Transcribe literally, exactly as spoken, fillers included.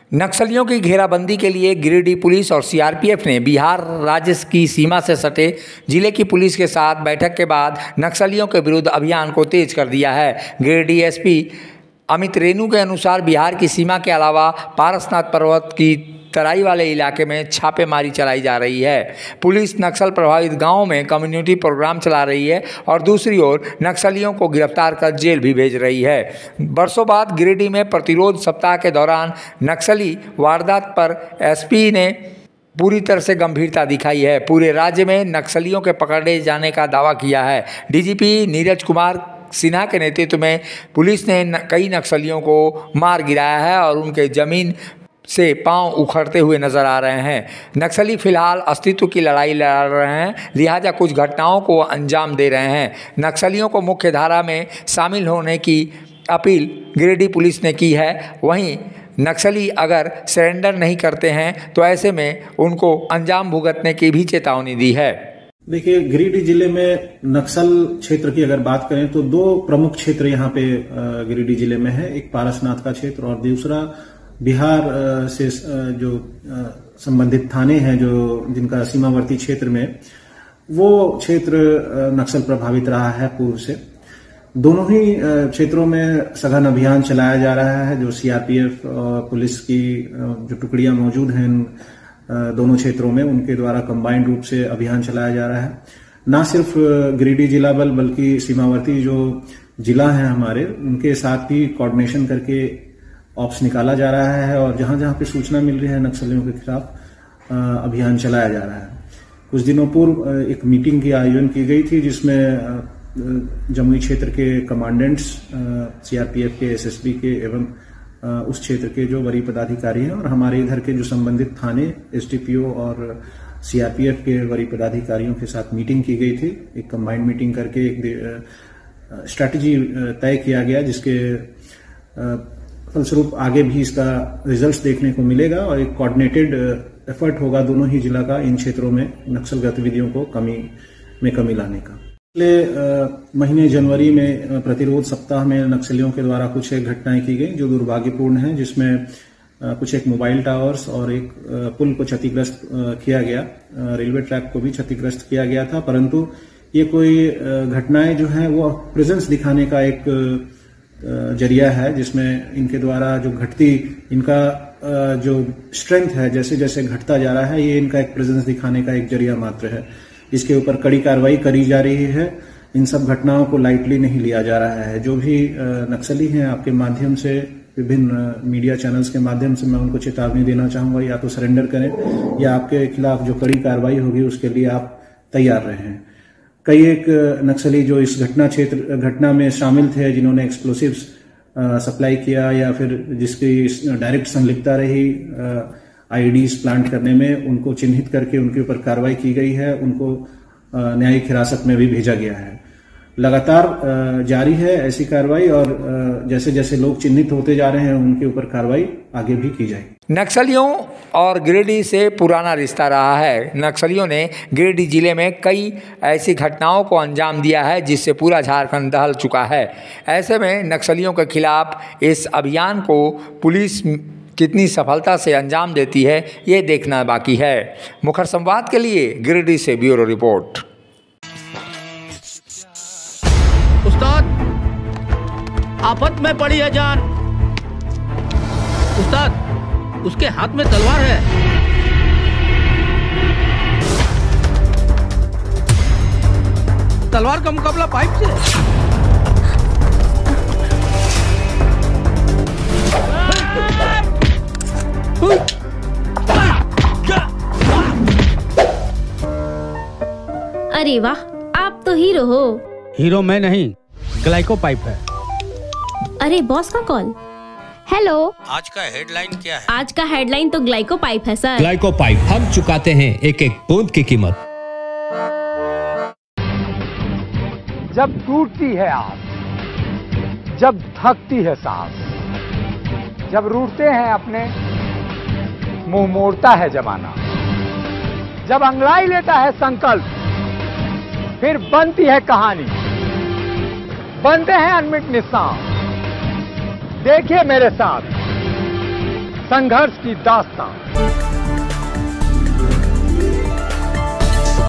नक्सलियों की घेराबंदी के लिए गिरिडीह पुलिस और सीआरपीएफ ने बिहार राज्य की सीमा से सटे जिले की पुलिस के साथ बैठक के बाद नक्सलियों के विरुद्ध अभियान को तेज कर दिया है। गिरिडीह एसपी अमित रेणु के अनुसार बिहार की सीमा के अलावा पारसनाथ पर्वत की तराई वाले इलाके में छापेमारी चलाई जा रही है। पुलिस नक्सल प्रभावित गांवों में कम्युनिटी प्रोग्राम चला रही है और दूसरी ओर नक्सलियों को गिरफ्तार कर जेल भी भेज रही है। बरसों बाद गिरिडीह में प्रतिरोध सप्ताह के दौरान नक्सली वारदात पर एसपी ने पूरी तरह से गंभीरता दिखाई है। पूरे राज्य में नक्सलियों के पकड़े जाने का दावा किया है। डीजीपी नीरज कुमार सिन्हा के नेतृत्व में पुलिस ने कई नक्सलियों को मार गिराया है और उनके जमीन से पांव उखड़ते हुए नजर आ रहे हैं। नक्सली फिलहाल अस्तित्व की लड़ाई लड़ रहे हैं, लिहाजा कुछ घटनाओं को अंजाम दे रहे हैं। नक्सलियों को मुख्य धारा में शामिल होने की अपील गिरिडीह पुलिस ने की है। वहीं नक्सली अगर सरेंडर नहीं करते हैं तो ऐसे में उनको अंजाम भुगतने की भी चेतावनी दी है। देखिए, गिरिडीह जिले में नक्सल क्षेत्र की अगर बात करें तो दो प्रमुख क्षेत्र यहाँ पे गिरिडीह जिले में है। एक पारसनाथ का क्षेत्र और दूसरा बिहार से जो संबंधित थाने हैं जो जिनका सीमावर्ती क्षेत्र में, वो क्षेत्र नक्सल प्रभावित रहा है पूर्व से। दोनों ही क्षेत्रों में सघन अभियान चलाया जा रहा है। जो सीआरपीएफ और पुलिस की जो टुकड़ियां मौजूद हैं दोनों क्षेत्रों में, उनके द्वारा कंबाइंड रूप से अभियान चलाया जा रहा है। न सिर्फ गिरिडीह जिला बल बल्कि सीमावर्ती जो जिला है हमारे, उनके साथ भी कोऑर्डिनेशन करके ऑप्स निकाला जा रहा है और जहां जहां पे सूचना मिल रही है नक्सलियों के खिलाफ अभियान चलाया जा रहा है। कुछ दिनों पूर्व एक मीटिंग की आयोजन की गई थी जिसमें जमुई क्षेत्र के कमांडेंट्स, सीआरपीएफ के, एसएसबी के एवं उस क्षेत्र के जो वरीय पदाधिकारी हैं और हमारे इधर के जो संबंधित थाने, एसडीपीओ और सीआरपीएफ के वरीय पदाधिकारियों के साथ मीटिंग की गई थी। एक कंबाइंड मीटिंग करके एक स्ट्रैटेजी तय किया गया जिसके फलस्वरूप आगे भी इसका रिजल्ट्स देखने को मिलेगा और एक कोऑर्डिनेटेड एफर्ट होगा दोनों ही जिला का इन क्षेत्रों में नक्सल गतिविधियों को कमी में कमी लाने का। पिछले महीने जनवरी में प्रतिरोध सप्ताह में नक्सलियों के द्वारा कुछ एक घटनाएं की गई जो दुर्भाग्यपूर्ण हैं, जिसमें कुछ एक मोबाइल टावर्स और एक पुल को क्षतिग्रस्त किया गया, रेलवे ट्रैक को भी क्षतिग्रस्त किया गया था। परंतु ये कोई घटनाएं जो हैं वो प्रेजेंस दिखाने का एक जरिया है, जिसमें इनके द्वारा जो घटती इनका जो स्ट्रेंथ है जैसे जैसे घटता जा रहा है, ये इनका एक प्रेजेंस दिखाने का एक जरिया मात्र है। इसके ऊपर कड़ी कार्रवाई करी जा रही है। इन सब घटनाओं को लाइटली नहीं लिया जा रहा है। जो भी नक्सली हैं, आपके माध्यम से, विभिन्न मीडिया चैनल्स के माध्यम से मैं उनको चेतावनी देना चाहूंगा, या तो सरेंडर करें या आपके खिलाफ जो कड़ी कार्रवाई होगी उसके लिए आप तैयार रहें। कई एक नक्सली जो इस घटना क्षेत्र घटना में शामिल थे, जिन्होंने एक्सप्लोसिव्स सप्लाई किया या फिर जिसकी डायरेक्ट संलिप्तता रही आईईडीज प्लांट करने में, उनको चिन्हित करके उनके ऊपर कार्रवाई की गई है। उनको न्यायिक हिरासत में भी भेजा गया है। लगातार जारी है ऐसी कार्रवाई और जैसे जैसे लोग चिन्हित होते जा रहे हैं उनके ऊपर कार्रवाई आगे भी की जाएगी। नक्सलियों और गिरिडीह से पुराना रिश्ता रहा है। नक्सलियों ने गिरिडीह जिले में कई ऐसी घटनाओं को अंजाम दिया है जिससे पूरा झारखंड दहल चुका है। ऐसे में नक्सलियों के खिलाफ इस अभियान को पुलिस कितनी सफलता से अंजाम देती है, ये देखना बाकी है। मुखर संवाद के लिए गिरिडीह से ब्यूरो रिपोर्ट। उस्ताद, आफत में पड़ी है जान। उस्ताद, उसके हाथ में तलवार है। तलवार का मुकाबला पाइप से। अरे वाह, आप तो हीरो हो। हीरो मैं नहीं, ग्लाइको पाइप है। अरे बॉस का कॉल। हेलो, आज का हेडलाइन क्या है? आज का हेडलाइन तो ग्लाइको पाइप है सर। ग्लाइको पाइप, हम चुकाते हैं एक एक बूंद की कीमत। जब टूटती है आस, जब थकती है सांस, जब रूठते हैं अपने, मुंह मोड़ता है जमाना, जब अंगड़ाई लेता है संकल्प, फिर बनती है कहानी, बनते हैं अनमिट निशान। देखिए मेरे साथ, संघर्ष की दास्तां।